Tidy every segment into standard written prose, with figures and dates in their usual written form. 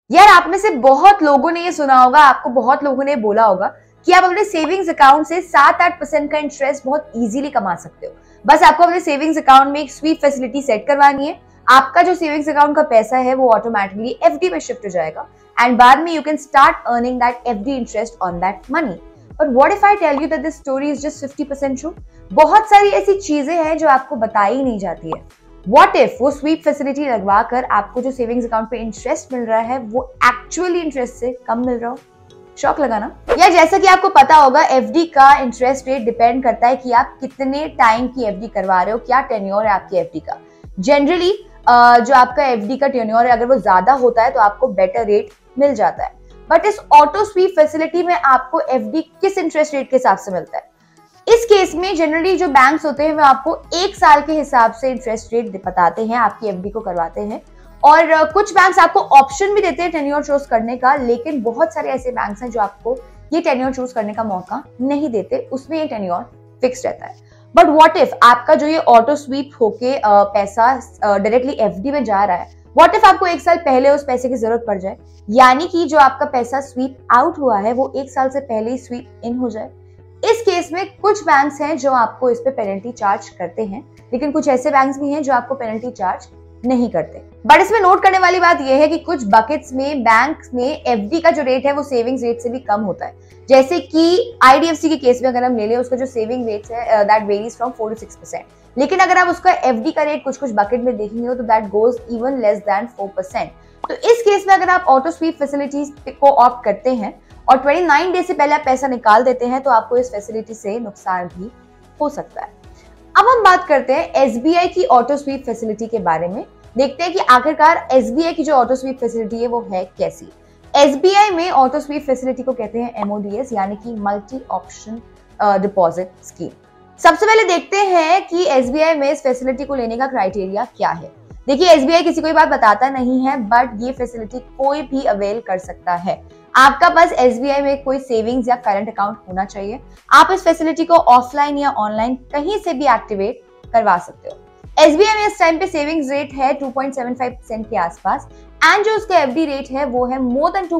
यार आप में से बहुत लोगों ने ये सुना होगा, आपको बहुत लोगों ने बोला होगा कि आप अपने सेविंग्स अकाउंट से 7-8% का इंटरेस्ट बहुत इजीली कमा सकते हो। बस आपको अपने सेविंग्स अकाउंट में एक स्वीप फैसिलिटी सेट करवानी है। आपका जो सेविंग्स अकाउंट का पैसा है वो ऑटोमेटिकली एफडी में शिफ्ट हो जाएगा एंड बाद में you can start earning that FD interest on that money. But what if I tell you that this story is just 50% true? बहुत सारी ऐसी चीजें हैं जो आपको बताई नहीं जाती है। What if वो स्वीप फैसिलिटी लगवा कर आपको जो सेविंग्स अकाउंट पे इंटरेस्ट मिल रहा है वो एक्चुअली इंटरेस्ट से कम मिल रहा हो? शॉक लगा ना? या जैसा कि आपको पता होगा, एफडी का इंटरेस्ट रेट डिपेंड करता है कि आप कितने टाइम की एफडी करवा रहे हो, क्या टेन्योर है आपकी एफडी का। जनरली जो आपका एफडी का टेन्योर है अगर वो ज्यादा होता है तो आपको बेटर रेट मिल जाता है। बट इस ऑटो स्वीप फैसिलिटी में आपको एफडी किस इंटरेस्ट रेट के हिसाब से मिलता है? इस केस में जनरली जो बैंक्स होते हैं वो आपको 1 साल के हिसाब से इंटरेस्ट रेट बताते हैं, आपकी एफडी को करवाते हैं। और कुछ बैंक्स आपको ऑप्शन भी देते हैं टेन्योर चूज करने का, लेकिन बहुत सारे ऐसे बैंक्स हैं जो आपको ये टेन्योर चूज करने का मौका नहीं देते, उसमें ये टेन्योर फिक्स रहता है। बट व्हाट इफ आपका जो ये ऑटो स्वीप होके पैसा डायरेक्टली एफडी में जा रहा है, व्हाट इफ आपको 1 साल पहले उस पैसे की जरूरत पड़ जाए, यानी कि जो आपका पैसा स्वीप आउट हुआ है वो 1 साल से पहले ही स्वीप इन हो जाए। इस केस में कुछ बैंक्स हैं जो आपको इस पे पेनल्टी चार्ज करते हैं, लेकिन कुछ ऐसे बैंक्स भी हैं जो आपको पेनल्टी चार्ज नहीं करते। बट इसमें नोट करने वाली बात यह है कि कुछ बकेट्स में बैंक में एफडी का जो रेट है वो सेविंग्स रेट से भी कम होता है। जैसे कि आईडीएफसी के केस में अगर हम ले लें, उसका जो सेविंग रेट है दैट वेरीज फ्रॉम 4 to 6%, लेकिन अगर आप उसका एफडी का रेट कुछ बकेट में देखेंगे तो that goes even less than 4%। तो इस केस में अगर आप ऑटो स्वीप फैसिलिटीज को ऑप्ट करते हैं और 29 डे से पहले आप पैसा निकाल देते हैं तो आपको इस फैसिलिटी से नुकसान भी हो सकता है। अब हम बात करते हैं एसबीआई की ऑटो स्वीप फैसिलिटी के बारे में। देखते हैं कि आखिरकार एसबीआई की जो ऑटो स्वीप फैसिलिटी है वो है कैसी। एसबीआई में ऑटो स्वीप फैसिलिटी को कहते हैं एमओडीएस, यानी कि मल्टी ऑप्शन डिपॉजिट स्कीम। सबसे पहले देखते हैं कि एसबीआई में इस फैसिलिटी को लेने का क्राइटेरिया क्या है। देखिए, एसबीआई किसी को ये बात बताता नहीं है, बट ये फैसिलिटी कोई भी अवेल कर सकता है। आपका पास एसबीआई में कोई सेविंग्स या करंट अकाउंट होना चाहिए। आप इस फैसिलिटी को ऑफलाइन या ऑनलाइन कहीं से भी एक्टिवेट करवा सकते हो। एसबीआई में इस टाइम पे सेविंग्स रेट है 2.75% के आसपास एंड जो उसका एफडी रेट है वो है more than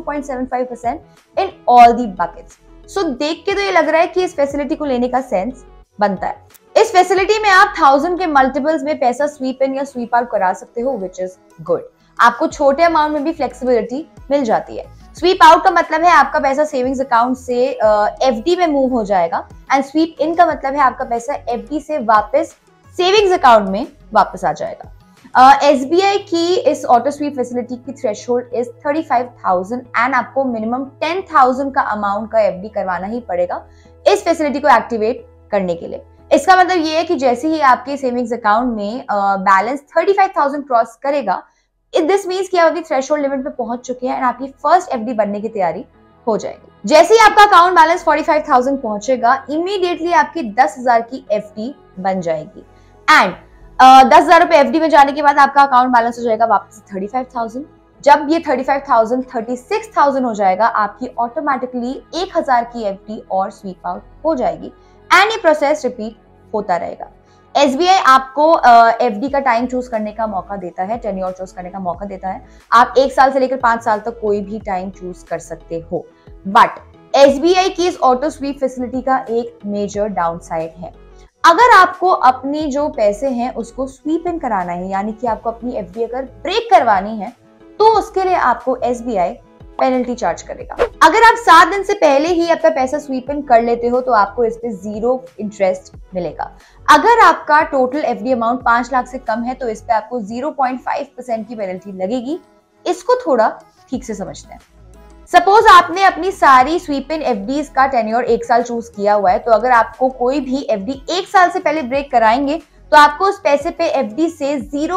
2.75% in all the buckets. So देख के तो ये लग रहा है कि इस फैसिलिटी को लेने का सेंस बनता है। इस फैसिलिटी में आप 1000 के मल्टीपल्स में पैसा स्वीप इन या स्वीप आउट करा सकते हो, विच इज गुड। आपको छोटे अमाउंट में भी फ्लेक्सिबिलिटी मिल जाती है। स्वीप आउट का मतलब है आपका पैसा सेविंग्स अकाउंट से एफडी में मूव हो जाएगा एंड स्वीप इन का मतलब है आपका पैसा एफडी से वापस सेविंग्स अकाउंट में वापस आ जाएगा। एसबीआई की इस ऑटो स्वीप फैसिलिटी की थ्रेशोल्ड इज 35,000 एंड आपको मिनिमम 10,000 का अमाउंट का एफडी करवाना ही पड़ेगा इस फैसिलिटी को एक्टिवेट करने के लिए। इसका मतलब ये है कि जैसे ही आपके सेविंग्स अकाउंट में बैलेंस 35,000 क्रॉस करेगा, दिस मीन्स कि आप अभी थ्रेशोल्ड लिमिट पे पहुंच चुके हैं एंड आपकी फर्स्ट एफडी बनने की तैयारी हो जाएगी। जैसे ही आपका अकाउंट बैलेंस 45,000 पहुंचेगा, इमीडिएटली आपकी 10,000 की एफडी बन जाएगी एंड 10,000 रुपए एफडी में जाने के बाद आपका अकाउंट बैलेंस हो जाएगा वापस 35,000। जब ये 35,000 36,000 हो जाएगा, आपकी ऑटोमेटिकली 1,000 की एफडी और स्वीप आउट हो जाएगी एंड ये प्रोसेस रिपीट होता रहेगा। एसबीआई आपको एफडी का टाइम चूज करने का मौका देता है, टेन्योर चूज करने का मौका देता है। आप 1 साल से लेकर 5 साल तक कोई भी टाइम चूज कर सकते हो। बट एसबीआई की इस ऑटो स्वीप फैसिलिटी का एक मेजर डाउनसाइड है। अगर आपको अपनी जो पैसे हैं उसको स्वीप इन कराना है, यानी कि आपको अपनी एफडी अगर ब्रेक करवानी है, तो उसके लिए आपको एसबीआई पेनल्टी चार्ज करेगा। अगर आप 7 दिन से पहले ही आपका पैसा स्वीप इन कर लेते हो तो आपको इस पे 0 इंटरेस्ट मिलेगा। अगर आपका टोटल एफडी अमाउंट 5 लाख से कम है तो इस पे आपको 0.5% की पेनल्टी लगेगी। इसको थोड़ा ठीक से समझते हैं। सपोज आपने अपनी सारी स्वीप इन एफडीज का टेन्योर 1 साल चूज किया हुआ है, तो अगर आपको कोई भी एफडी 1 साल से पहले ब्रेक कराएंगे तो आपको उस पैसे पे एफडी से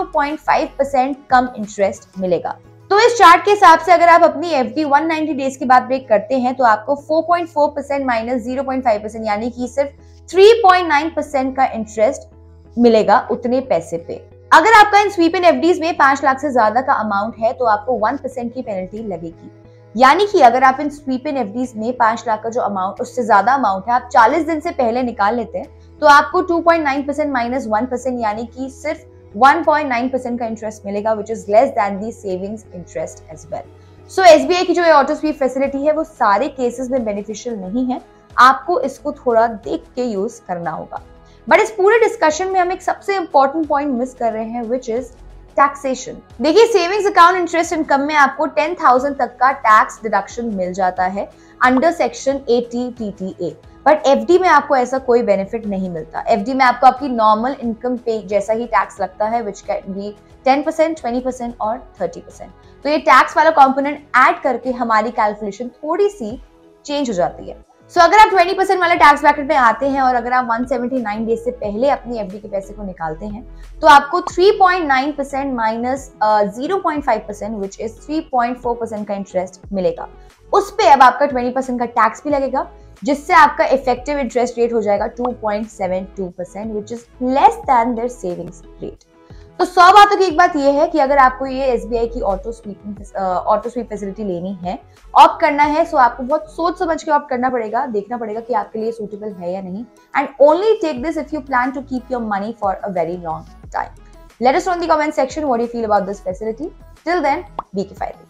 0.5% कम इंटरेस्ट मिलेगा। तो इस चार्ट के हिसाब से अगर आप अपनी एफडी 190 डेज के बाद ब्रेक करते हैं तो आपको 4.4% माइनस 0.5% यानी कि सिर्फ 3.9% का इंटरेस्ट मिलेगा उतने पैसे पे। अगर आपका इन स्वीप इन एफडीज में 5 लाख से ज्यादा का अमाउंट है तो आपको 1% की पेनल्टी लगेगी। यानी कि अगर आप इन स्वीप इन एफडीज में 5 लाख का जो अमाउंट, उससे ज्यादा अमाउंट है, आप 40 दिन से पहले निकाल लेते हैं तो आपको 2.9% माइनस 1% यानी कि सिर्फ 1.9% का इंटरेस्ट मिलेगा, which is less than the savings interest as well. So SBI की जो ऑटो स्वीप फैसिलिटी है वो सारे केसेस में बेनिफिशियल नहीं है, आपको इसको थोड़ा देख के यूज करना होगा। बट इस पूरे डिस्कशन में हम एक सबसे इंपॉर्टेंट पॉइंट मिस कर रहे हैं, विच इज टैक्सेशन। देखिए, सेविंग्स अकाउंट इंटरेस्ट इनकम में आपको 10,000 तक का टैक्स डिडक्शन मिल जाता है under section 80 TTA, but FD में आपको ऐसा कोई बेनिफिट नहीं मिलता। एफडी में आपको आपकी नॉर्मल इनकम पे जैसा ही टैक्स लगता है, विच कैन बी 10%, 20% और 30%। तो ये टैक्स वाला कंपोनेंट ऐड करके हमारी कैलकुलेशन थोड़ी सी चेंज हो जाती है। सो अगर आप 20% वाले टैक्स ब्रैकेट में आते हैं और अगर आप 179 डेज से पहले अपनी एफडी के पैसे को निकालते हैं तो आपको 3.9% माइनस 0.5% विच इज 3.4% का इंटरेस्ट मिलेगा। उस पे अब आपका 20% का टैक्स भी लगेगा, जिससे आपका इफेक्टिव इंटरेस्ट रेट हो जाएगा 2.72%, which is less than their savings rate. तो 100 बातों की एक बात यह है कि अगर आपको ये एसबीआई की ऑटो स्वीप फैसिलिटी लेनी है, ऑप्ट करना है, सो आपको बहुत सोच समझ के ऑप्ट करना पड़ेगा, देखना पड़ेगा कि आपके लिए सूटेबल है या नहीं, and only take this if you plan to keep your money for a very long time. Let us know in the comment section what you feel about this facility. Till then, be careful.